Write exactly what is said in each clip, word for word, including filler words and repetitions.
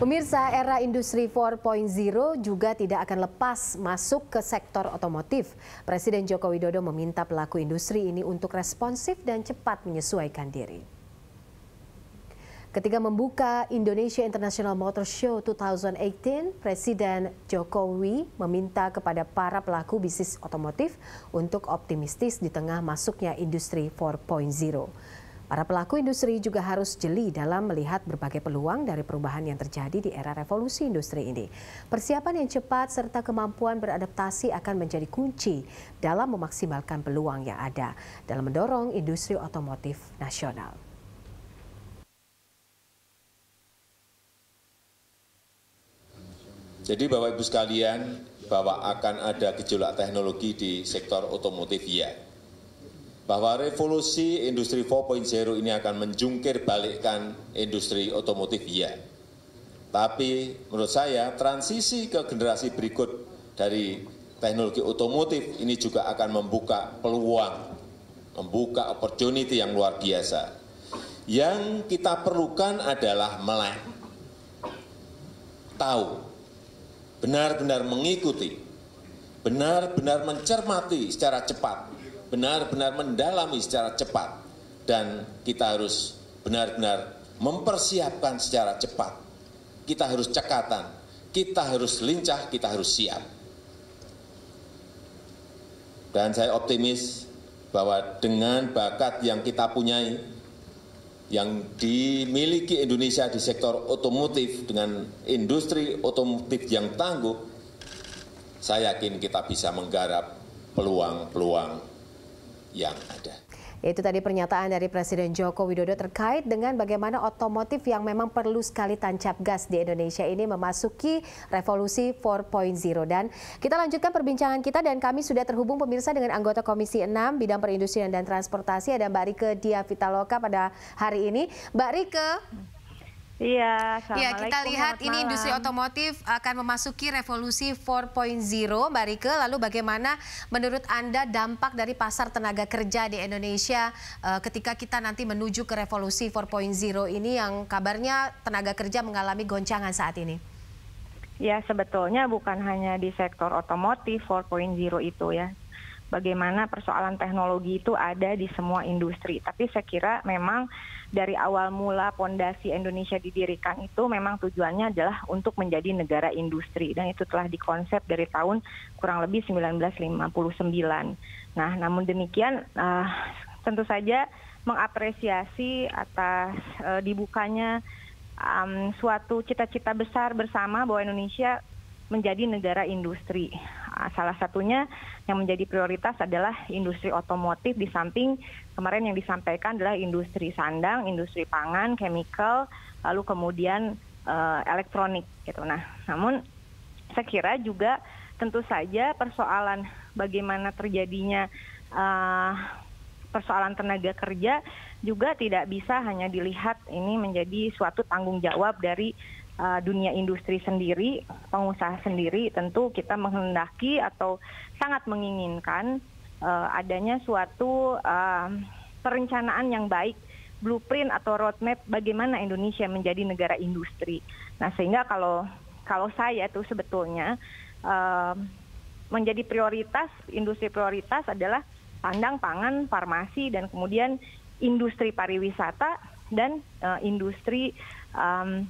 Pemirsa, era industri empat titik nol juga tidak akan lepas masuk ke sektor otomotif. Presiden Joko Widodo meminta pelaku industri ini untuk responsif dan cepat menyesuaikan diri. Ketika membuka Indonesia International Motor Show dua ribu delapan belas, Presiden Jokowi meminta kepada para pelaku bisnis otomotif untuk optimistis di tengah masuknya industri empat titik nol. Para pelaku industri juga harus jeli dalam melihat berbagai peluang dari perubahan yang terjadi di era revolusi industri ini. Persiapan yang cepat serta kemampuan beradaptasi akan menjadi kunci dalam memaksimalkan peluang yang ada dalam mendorong industri otomotif nasional. Jadi Bapak Ibu sekalian, bahwa akan ada gejolak teknologi di sektor otomotif, ya. Bahwa revolusi industri empat titik nol ini akan menjungkir balikkan industri otomotif, ya. Tapi menurut saya transisi ke generasi berikut dari teknologi otomotif ini juga akan membuka peluang, membuka opportunity yang luar biasa. Yang kita perlukan adalah melek, tahu, benar-benar mengikuti, benar-benar mencermati secara cepat, benar-benar mendalami secara cepat, dan kita harus benar-benar mempersiapkan secara cepat. Kita harus cekatan, kita harus lincah, kita harus siap. Dan saya optimis bahwa dengan bakat yang kita punyai, yang dimiliki Indonesia di sektor otomotif dengan industri otomotif yang tangguh, saya yakin kita bisa menggarap peluang-peluang yang ada. Itu tadi pernyataan dari Presiden Joko Widodo terkait dengan bagaimana otomotif yang memang perlu sekali tancap gas di Indonesia ini memasuki revolusi empat titik nol. Dan kita lanjutkan perbincangan kita dan kami sudah terhubung pemirsa dengan anggota Komisi enam Bidang Perindustrian dan Transportasi, ada Mbak Rike Diah Pitaloka pada hari ini. Mbak Rike. Iya, ya, kita lihat ini industri otomotif akan memasuki revolusi empat titik nol, Mbak Rike. Lalu bagaimana menurut Anda dampak dari pasar tenaga kerja di Indonesia uh, ketika kita nanti menuju ke revolusi empat titik nol ini yang kabarnya tenaga kerja mengalami goncangan saat ini? Ya, sebetulnya bukan hanya di sektor otomotif empat titik nol itu ya. Bagaimana persoalan teknologi itu ada di semua industri. Tapi saya kira memang dari awal mula pondasi Indonesia didirikan itu memang tujuannya adalah untuk menjadi negara industri. Dan itu telah dikonsep dari tahun kurang lebih seribu sembilan ratus lima puluh sembilan. Nah, namun demikian uh, tentu saja mengapresiasi atas uh, dibukanya um, suatu cita-cita besar bersama bahwa Indonesia menjadi negara industri. Salah satunya yang menjadi prioritas adalah industri otomotif, di samping kemarin yang disampaikan adalah industri sandang, industri pangan, chemical, lalu kemudian uh, elektronik gitu. Nah, namun saya kira juga tentu saja persoalan bagaimana terjadinya uh, persoalan tenaga kerja juga tidak bisa hanya dilihat ini menjadi suatu tanggung jawab dari Uh, dunia industri sendiri, pengusaha sendiri. Tentu kita menghendaki atau sangat menginginkan uh, adanya suatu uh, perencanaan yang baik, blueprint atau roadmap bagaimana Indonesia menjadi negara industri. Nah, sehingga kalau kalau saya tuh sebetulnya uh, menjadi prioritas, industri prioritas adalah sandang, pangan, farmasi, dan kemudian industri pariwisata dan uh, industri um,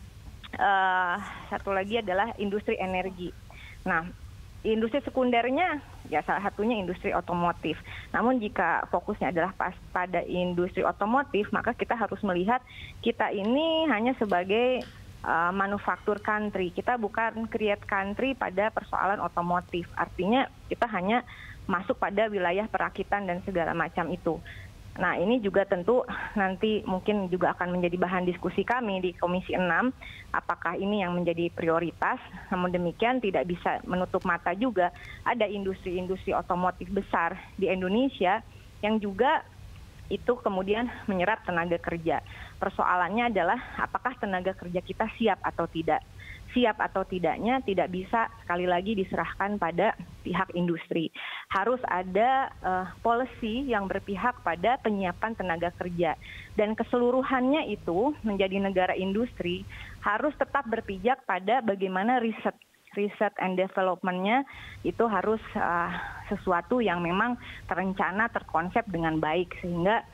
Uh, satu lagi adalah industri energi. Nah, industri sekundernya ya salah satunya industri otomotif. Namun jika fokusnya adalah pas pada industri otomotif, maka kita harus melihat kita ini hanya sebagai uh, manufaktur country. Kita bukan create country pada persoalan otomotif. Artinya kita hanya masuk pada wilayah perakitan dan segala macam itu. Nah, ini juga tentu nanti mungkin juga akan menjadi bahan diskusi kami di Komisi enam, apakah ini yang menjadi prioritas. Namun demikian tidak bisa menutup mata juga ada industri-industri otomotif besar di Indonesia yang juga itu kemudian menyerap tenaga kerja. Persoalannya adalah apakah tenaga kerja kita siap atau tidak. siap atau tidaknya tidak bisa sekali lagi diserahkan pada pihak industri. Harus ada uh, policy yang berpihak pada penyiapan tenaga kerja. Dan keseluruhannya itu menjadi negara industri harus tetap berpijak pada bagaimana riset. Riset and development-nya itu harus uh, sesuatu yang memang terencana, terkonsep dengan baik. Sehingga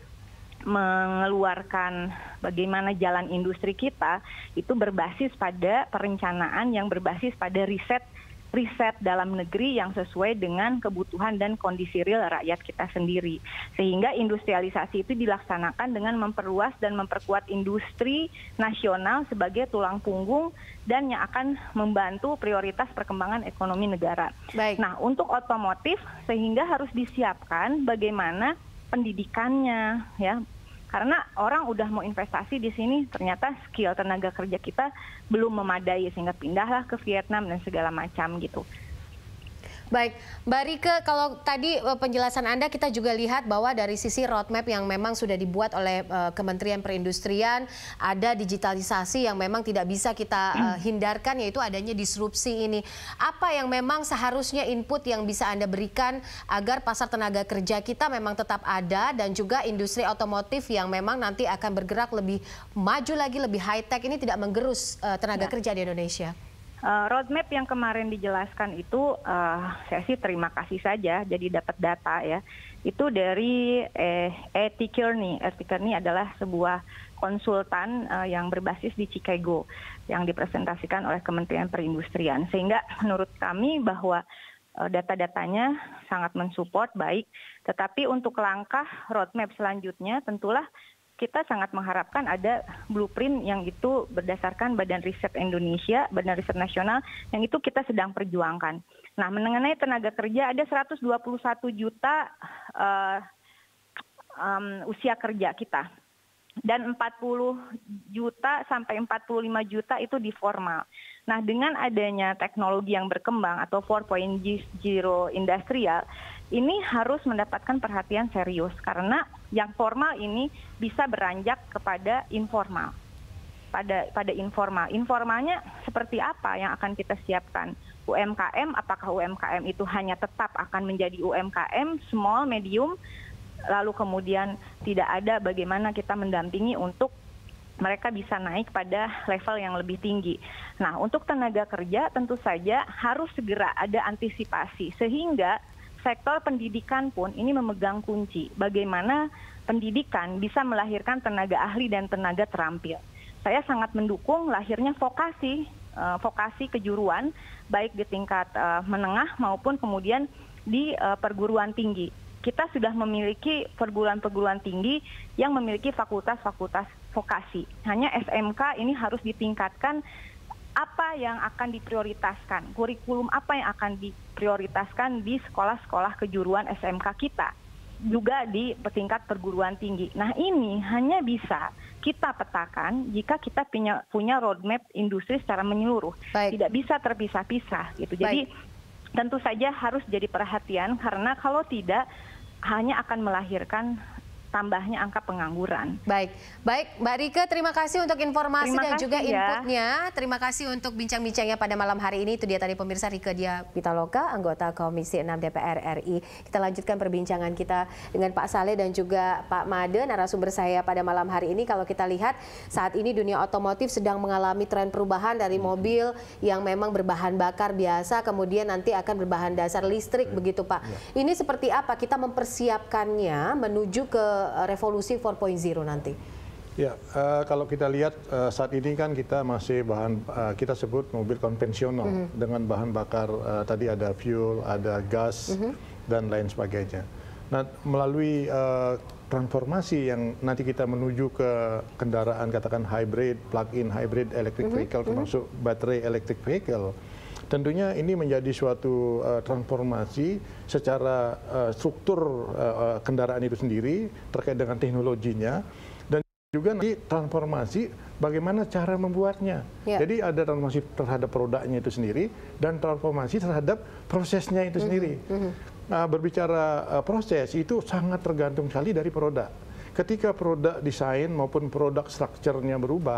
mengeluarkan bagaimana jalan industri kita itu berbasis pada perencanaan yang berbasis pada riset riset dalam negeri yang sesuai dengan kebutuhan dan kondisi real rakyat kita sendiri. Sehingga industrialisasi itu dilaksanakan dengan memperluas dan memperkuat industri nasional sebagai tulang punggung dan yang akan membantu prioritas perkembangan ekonomi negara. Baik. Nah, untuk otomotif sehingga harus disiapkan bagaimana pendidikannya, ya. Karena orang udah mau investasi di sini, ternyata skill tenaga kerja kita belum memadai sehingga pindahlah ke Vietnam dan segala macam gitu. Baik, Mbak Rike, kalau tadi penjelasan Anda kita juga lihat bahwa dari sisi roadmap yang memang sudah dibuat oleh uh, Kementerian Perindustrian, ada digitalisasi yang memang tidak bisa kita uh, hindarkan, yaitu adanya disrupsi ini. Apa yang memang seharusnya input yang bisa Anda berikan agar pasar tenaga kerja kita memang tetap ada dan juga industri otomotif yang memang nanti akan bergerak lebih maju lagi, lebih high-tech ini tidak menggerus uh, tenaga ya. kerja di Indonesia? Uh, roadmap yang kemarin dijelaskan itu uh, saya sih terima kasih saja, jadi dapat data ya. Itu dari eh, E T Kearney. E T Kearney adalah sebuah konsultan uh, yang berbasis di Chicago yang dipresentasikan oleh Kementerian Perindustrian. Sehingga menurut kami bahwa uh, data-datanya sangat mensupport baik, tetapi untuk langkah roadmap selanjutnya tentulah kita sangat mengharapkan ada blueprint yang itu berdasarkan Badan Riset Indonesia, Badan Riset Nasional, yang itu kita sedang perjuangkan. Nah, mengenai tenaga kerja ada seratus dua puluh satu juta uh, um, usia kerja kita. Dan empat puluh juta sampai empat puluh lima juta itu di formal. Nah, dengan adanya teknologi yang berkembang atau empat titik nol industrial, ini harus mendapatkan perhatian serius karena yang formal ini bisa beranjak kepada informal. Pada pada informal. Informalnya seperti apa yang akan kita siapkan? U M K M, apakah U M K M itu hanya tetap akan menjadi U M K M, small, medium, lalu kemudian tidak ada bagaimana kita mendampingi untuk mereka bisa naik pada level yang lebih tinggi. Nah, untuk tenaga kerja tentu saja harus segera ada antisipasi sehingga sektor pendidikan pun ini memegang kunci. Bagaimana pendidikan bisa melahirkan tenaga ahli dan tenaga terampil. Saya sangat mendukung lahirnya vokasi, vokasi kejuruan baik di tingkat menengah maupun kemudian di perguruan tinggi. Kita sudah memiliki perguruan-perguruan tinggi yang memiliki fakultas-fakultas vokasi. Hanya S M K ini harus ditingkatkan apa yang akan diprioritaskan, kurikulum apa yang akan diprioritaskan di sekolah-sekolah kejuruan S M K kita, juga di tingkat perguruan tinggi. Nah, ini hanya bisa kita petakan jika kita punya, punya roadmap industri secara menyeluruh. Baik. Tidak bisa terpisah-pisah gitu. Jadi Baik. tentu saja harus jadi perhatian karena kalau tidak hanya akan melahirkan tambahnya angka pengangguran. Baik, baik Mbak Rike, terima kasih untuk informasi terima dan kasih juga ya. inputnya. Terima kasih untuk bincang-bincangnya pada malam hari ini. Itu dia tadi pemirsa Rike Diah Pitaloka, anggota Komisi enam D P R R I. Kita lanjutkan perbincangan kita dengan Pak Saleh dan juga Pak Made, narasumber saya pada malam hari ini. Kalau kita lihat saat ini dunia otomotif sedang mengalami tren perubahan dari mobil yang memang berbahan bakar biasa, kemudian nanti akan berbahan dasar listrik, begitu Pak. Ya. Ini seperti apa kita mempersiapkannya menuju ke revolusi empat titik nol nanti? Ya, uh, kalau kita lihat uh, saat ini kan kita masih bahan uh, kita sebut mobil konvensional mm-hmm. dengan bahan bakar uh, tadi ada fuel, ada gas mm-hmm. dan lain sebagainya. Nah, melalui uh, transformasi yang nanti kita menuju ke kendaraan katakan hybrid, plug-in hybrid electric mm-hmm. vehicle termasuk mm-hmm. baterai electric vehicle. Tentunya ini menjadi suatu uh, transformasi secara uh, struktur uh, kendaraan itu sendiri terkait dengan teknologinya dan juga nanti transformasi bagaimana cara membuatnya. Ya. Jadi ada transformasi terhadap produknya itu sendiri dan transformasi terhadap prosesnya itu mm-hmm. sendiri. Mm-hmm. Nah, berbicara uh, proses itu sangat tergantung sekali dari produk. Ketika produk desain maupun produk strukturnya berubah,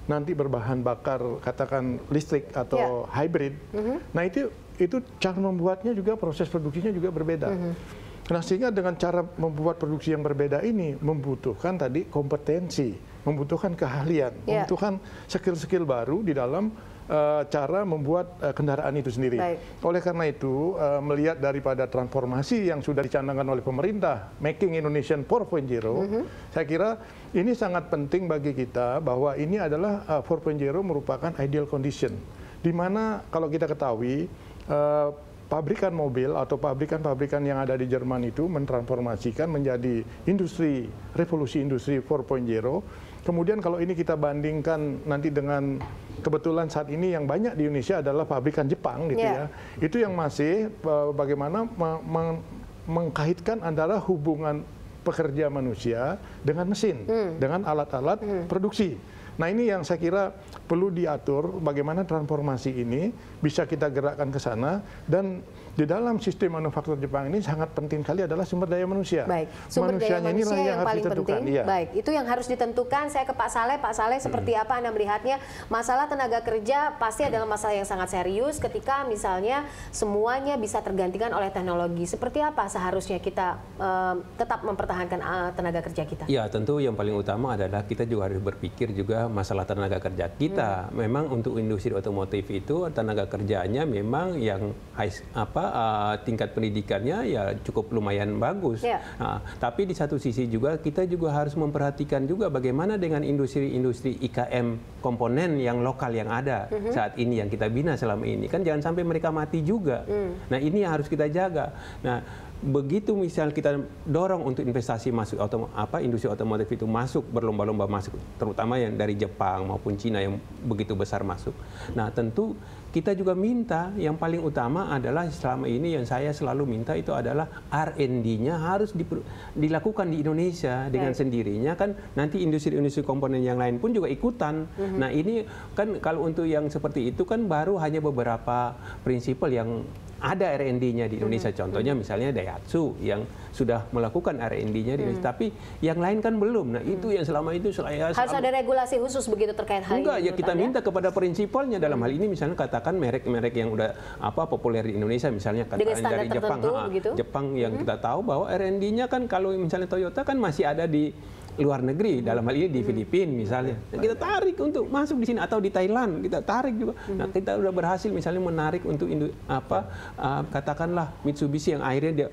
nanti berbahan bakar katakan listrik atau yeah. hybrid, mm-hmm. nah itu itu cara membuatnya juga proses produksinya juga berbeda. Mm-hmm. Nah sehingga dengan cara membuat produksi yang berbeda ini membutuhkan tadi kompetensi, membutuhkan keahlian, yeah. membutuhkan skill-skill baru di dalam uh, cara membuat uh, kendaraan itu sendiri. Baik. Oleh karena itu uh, melihat daripada transformasi yang sudah dicanangkan oleh pemerintah, Making Indonesian empat titik nol, mm-hmm. saya kira ini sangat penting bagi kita bahwa ini adalah uh, empat titik nol merupakan ideal condition, di mana kalau kita ketahui uh, pabrikan mobil atau pabrikan-pabrikan yang ada di Jerman itu mentransformasikan menjadi industri, revolusi industri empat titik nol. Kemudian kalau ini kita bandingkan nanti dengan kebetulan saat ini yang banyak di Indonesia adalah pabrikan Jepang gitu yeah. ya. Itu yang masih uh, bagaimana meng mengkaitkan antara hubungan pekerja manusia dengan mesin, hmm. dengan alat-alat hmm. produksi. Nah ini yang saya kira perlu diatur bagaimana transformasi ini bisa kita gerakkan ke sana, dan di dalam sistem manufaktur Jepang ini sangat penting sekali adalah sumber daya manusia. Baik, sumber Manusianya daya manusia yang, yang harus paling ditentukan. penting. Iya. Baik, itu yang harus ditentukan. Saya ke Pak Saleh. Pak Saleh, seperti hmm. apa Anda melihatnya? Masalah tenaga kerja pasti adalah masalah yang sangat serius ketika misalnya semuanya bisa tergantikan oleh teknologi. Seperti apa seharusnya kita um, tetap mempertahankan uh, tenaga kerja kita? Ya, tentu yang paling utama adalah kita juga harus berpikir juga masalah tenaga kerja kita. Hmm. Memang untuk industri otomotif itu tenaga kerjanya memang yang high, apa uh, tingkat pendidikannya ya cukup lumayan bagus. Yeah. Nah, tapi di satu sisi juga kita juga harus memperhatikan juga bagaimana dengan industri-industri I K M komponen yang lokal yang ada mm-hmm. saat ini yang kita bina selama ini, kan jangan sampai mereka mati juga. Mm. Nah ini yang harus kita jaga. Nah begitu misal kita dorong untuk investasi masuk otom apa industri otomotif itu masuk berlomba-lomba masuk, terutama yang dari Jepang maupun Cina yang begitu besar masuk. Nah tentu kita juga minta yang paling utama adalah selama ini yang saya selalu minta itu adalah R and D-nya harus dilakukan di Indonesia dengan Baik. sendirinya, kan nanti industri-industri komponen yang lain pun juga ikutan. Mm-hmm. Nah ini kan kalau untuk yang seperti itu kan baru hanya beberapa prinsipal yang ada R and D-nya di Indonesia. Mm-hmm. Contohnya misalnya Daihatsu yang sudah melakukan R and D-nya di Indonesia, mm-hmm. tapi yang lain kan belum. Nah itu yang selama itu saya harus selama, ada regulasi khusus begitu terkait hal enggak, ini. Ya kita minta kepada prinsipalnya dalam mm-hmm. hal ini misalnya katakan merek-merek yang udah apa populer di Indonesia misalnya katakan dari Jepang, ha, Jepang yang mm-hmm. kita tahu bahwa R and D-nya kan kalau misalnya Toyota kan masih ada di luar negeri, dalam hal ini di Filipina misalnya. Nah, kita tarik untuk masuk di sini atau di Thailand, kita tarik juga. Nah, kita sudah berhasil misalnya menarik untuk indu, apa uh, katakanlah Mitsubishi yang akhirnya dia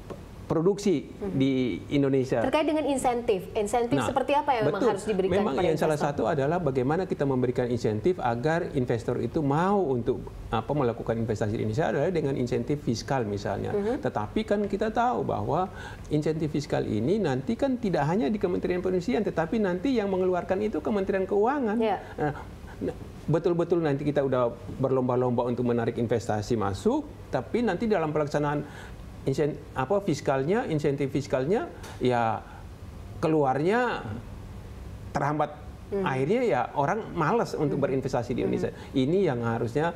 produksi hmm. di Indonesia. Terkait dengan insentif, insentif nah, seperti apa yang betul. memang harus diberikan memang kepada yang investor? Salah satu adalah bagaimana kita memberikan insentif agar investor itu mau untuk apa melakukan investasi di Indonesia adalah dengan insentif fiskal misalnya. Hmm. Tetapi kan kita tahu bahwa insentif fiskal ini nanti kan tidak hanya di Kementerian Perindustrian, tetapi nanti yang mengeluarkan itu Kementerian Keuangan. Yeah. Nah, betul-betul nanti kita udah berlomba-lomba untuk menarik investasi masuk, tapi nanti dalam pelaksanaan Insen, apa fiskalnya, insentif fiskalnya ya keluarnya terhambat. Hmm. Akhirnya ya orang malas untuk berinvestasi di Indonesia. Hmm. Ini yang harusnya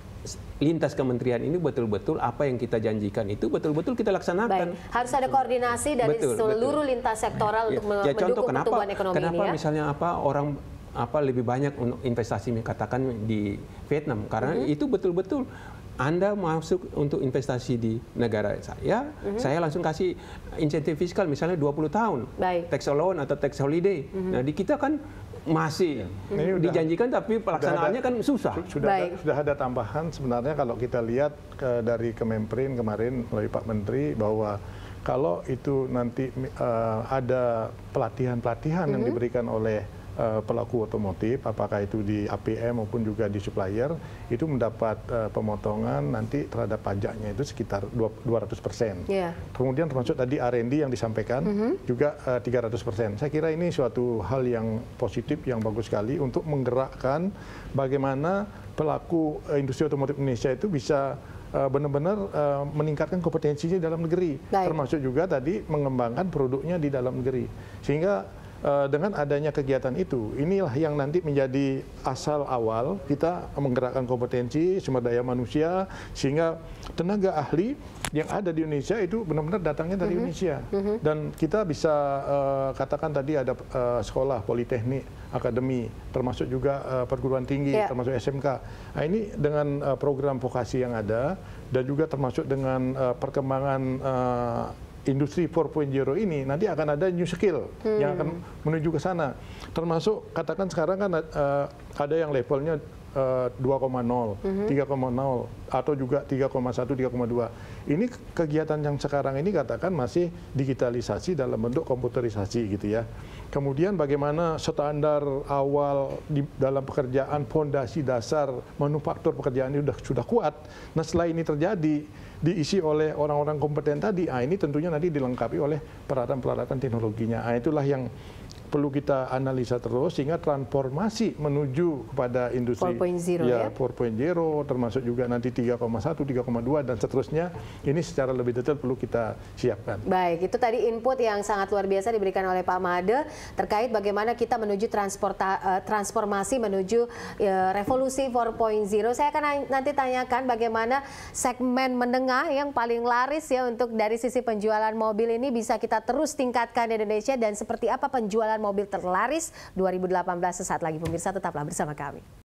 lintas kementerian ini betul-betul apa yang kita janjikan itu betul-betul kita laksanakan. Baik. Harus ada koordinasi dari betul, seluruh betul. lintas sektoral ya, untuk ya, mendukung contoh, kenapa, pertumbuhan ekonomi kenapa ini ya. Kenapa misalnya apa orang apa lebih banyak untuk investasi katakan di Vietnam karena hmm. itu betul-betul Anda masuk untuk investasi di negara saya, mm-hmm. saya langsung kasih insentif fiskal misalnya dua puluh tahun, Baik. tax allowance atau tax holiday. Mm-hmm. Nah di kita kan masih mm-hmm. dijanjikan tapi pelaksanaannya ada, kan susah. Sudah ada, sudah ada tambahan sebenarnya kalau kita lihat ke, dari Kemenperin kemarin melalui Pak Menteri bahwa kalau itu nanti uh, ada pelatihan-pelatihan mm-hmm. yang diberikan oleh Uh, pelaku otomotif, apakah itu di A P M maupun juga di supplier, itu mendapat uh, pemotongan nanti terhadap pajaknya itu sekitar dua ratus persen. Yeah. Kemudian termasuk tadi R and D yang disampaikan mm-hmm. juga uh, tiga ratus persen. Saya kira ini suatu hal yang positif, yang bagus sekali untuk menggerakkan bagaimana pelaku uh, industri otomotif Indonesia itu bisa uh, benar-benar uh, meningkatkan kompetensinya dalam negeri. Baik. Termasuk juga tadi mengembangkan produknya di dalam negeri. Sehingga uh, dengan adanya kegiatan itu, inilah yang nanti menjadi asal awal kita menggerakkan kompetensi sumber daya manusia sehingga tenaga ahli yang ada di Indonesia itu benar-benar datangnya dari mm-hmm. Indonesia. Mm-hmm. Dan kita bisa uh, katakan tadi ada uh, sekolah, politeknik, akademi, termasuk juga uh, perguruan tinggi, yeah. termasuk S M K. Nah, ini dengan uh, program vokasi yang ada dan juga termasuk dengan uh, perkembangan uh, industri empat titik nol ini, nanti akan ada new skill hmm. yang akan menuju ke sana. Termasuk katakan sekarang kan uh, ada yang levelnya uh, dua koma nol, hmm. tiga koma nol, atau juga tiga koma satu, tiga koma dua. Ini kegiatan yang sekarang ini katakan masih digitalisasi dalam bentuk komputerisasi gitu ya. Kemudian bagaimana standar awal di dalam pekerjaan, fondasi dasar manufaktur pekerjaan ini sudah sudah kuat. Nah, setelah ini terjadi diisi oleh orang-orang kompeten tadi, ah ini tentunya nanti dilengkapi oleh peralatan-peralatan teknologinya. Ah itulah yang perlu kita analisa terus sehingga transformasi menuju kepada industri empat titik nol ya, ya empat titik nol termasuk juga nanti tiga koma satu, tiga koma dua dan seterusnya. Ini secara lebih detail perlu kita siapkan. Baik, itu tadi input yang sangat luar biasa diberikan oleh Pak Made terkait bagaimana kita menuju transporta, transformasi menuju uh, revolusi empat titik nol. Saya akan nanti tanyakan bagaimana segmen menengah yang paling laris ya untuk dari sisi penjualan mobil ini bisa kita terus tingkatkan di Indonesia dan seperti apa penjualan mobil terlaris dua ribu delapan belas. Sesaat lagi pemirsa, tetaplah bersama kami.